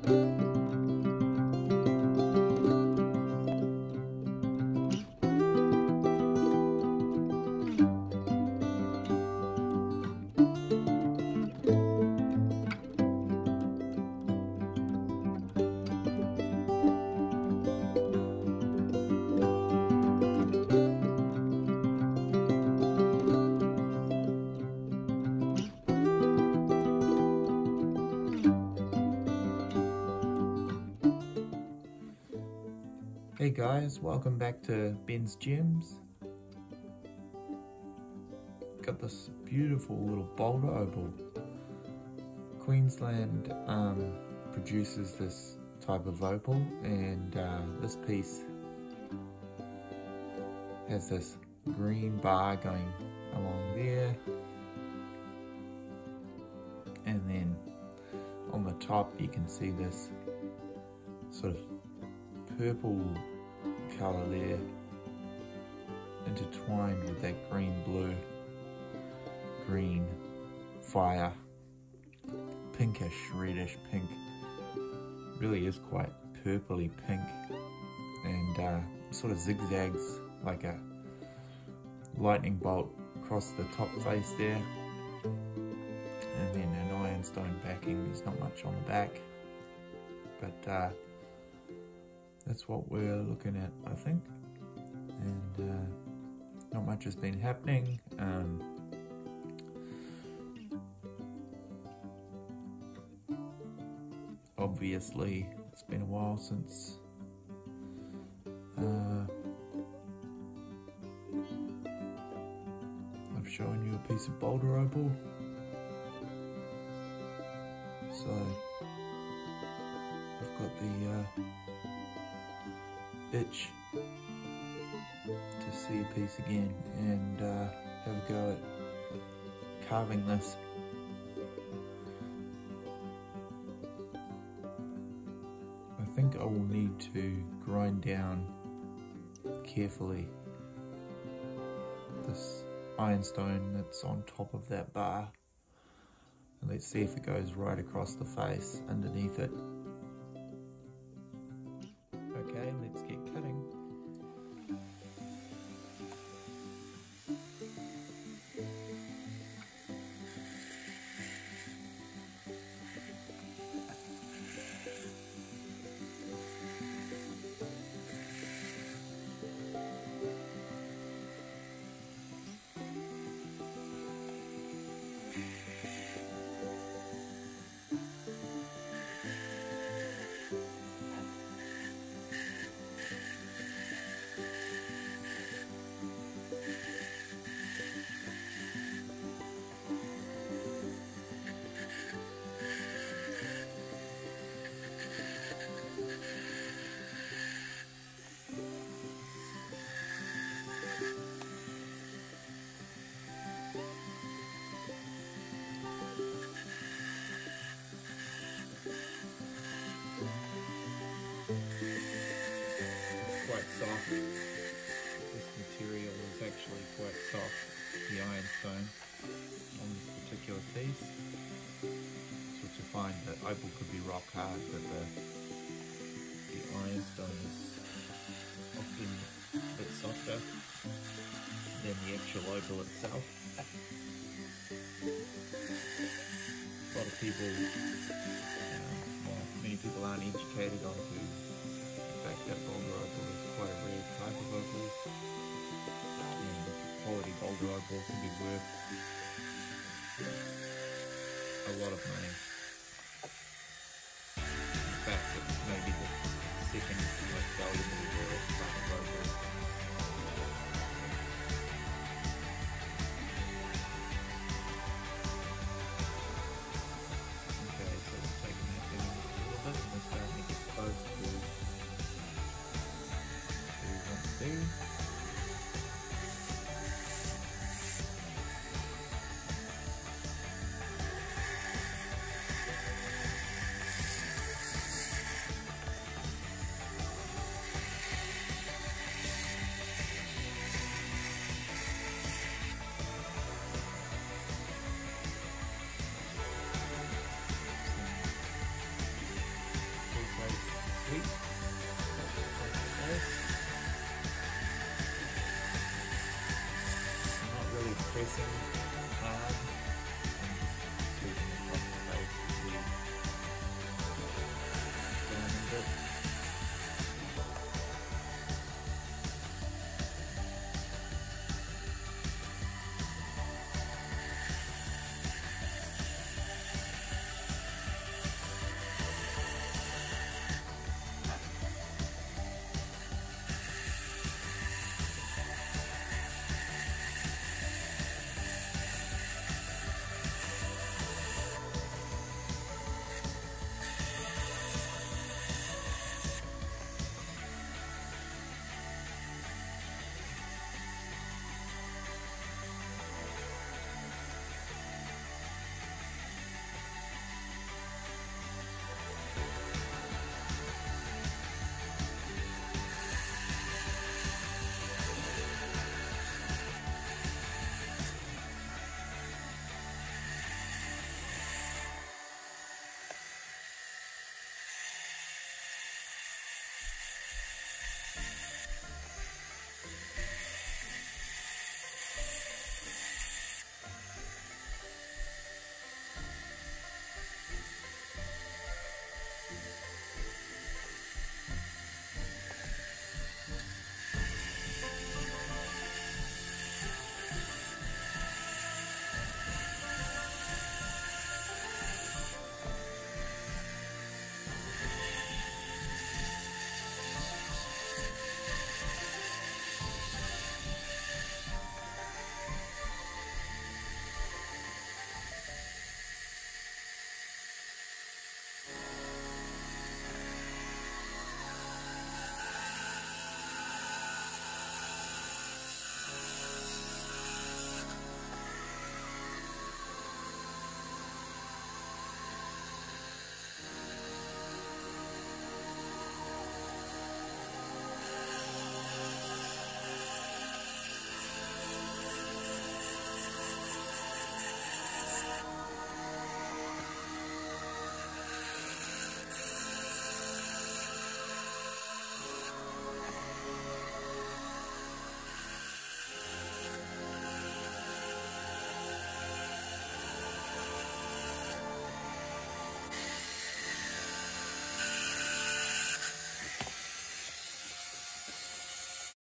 Hey guys, welcome back to Ben's Gems. Got this beautiful little Boulder Opal. Queensland produces this type of opal, and this piece has this green bar going along there, and then on the top you can see this sort of purple colour there intertwined with that green fire, pinkish reddish pink. Really is quite purpley pink, and sort of zigzags like a lightning bolt across the top face there, and then an ironstone backing. There's not much on the back, but that's what we're looking at, I think, and not much has been happening. Obviously, it's been a while since I've shown you a piece of Boulder Opal, so I've got the itch to see a piece again and have a go at carving this. I think I will need to grind down carefully this ironstone that's on top of that bar, and let's see if it goes right across the face underneath it. Okay, let's get cutting. Quite soft. This material is actually quite soft, the ironstone on this particular piece. So to find that opal could be rock hard, but the ironstone is often a bit softer than the actual opal itself. A lot of people, well, many people aren't educated onto the fact that Boulder Opal is quite a rare type of opal, and quality Boulder Opal can be worth a lot of money. In fact, it's maybe the second most valuable type of opal. Okay, so we're taking that down a little bit, and we're starting to get close to do. soon.